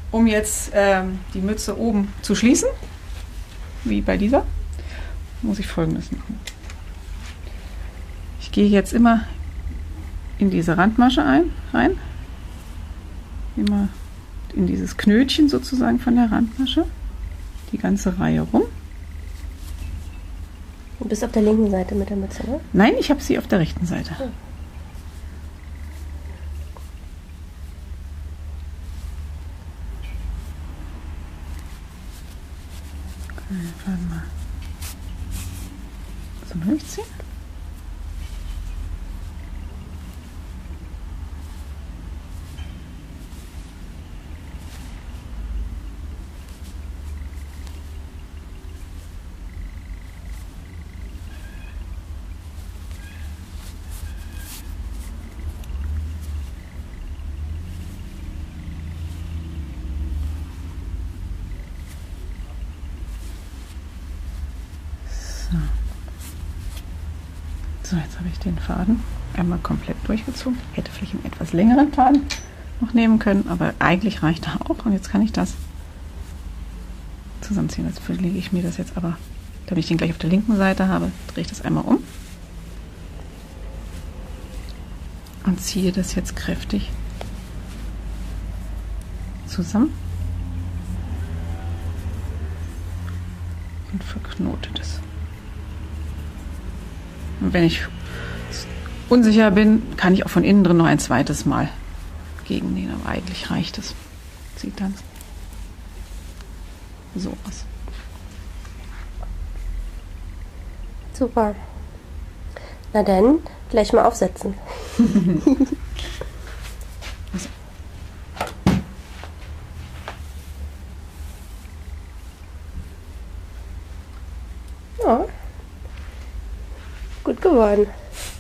um jetzt die Mütze oben zu schließen, wie bei dieser, muss ich Folgendes machen. Ich gehe jetzt immer in diese Randmasche rein, immer in dieses Knötchen sozusagen von der Randmasche, die ganze Reihe rum. Du bist auf der linken Seite mit der Mütze, ne? Nein, ich habe sie auf der rechten Seite. Oh. Okay, warte mal. So durchziehen. So, jetzt habe ich den Faden einmal komplett durchgezogen. Ich hätte vielleicht einen etwas längeren Faden noch nehmen können, aber eigentlich reicht er auch. Und jetzt kann ich das zusammenziehen. Jetzt lege ich mir das jetzt aber, damit ich den gleich auf der linken Seite habe, drehe ich das einmal um und ziehe das jetzt kräftig zusammen und verknote das. Und wenn ich unsicher bin, kann ich auch von innen drin noch ein zweites Mal gegennähen, aber eigentlich reicht es. Sieht dann so aus. Super. Na dann, gleich mal aufsetzen. Also. Ja. Gut geworden.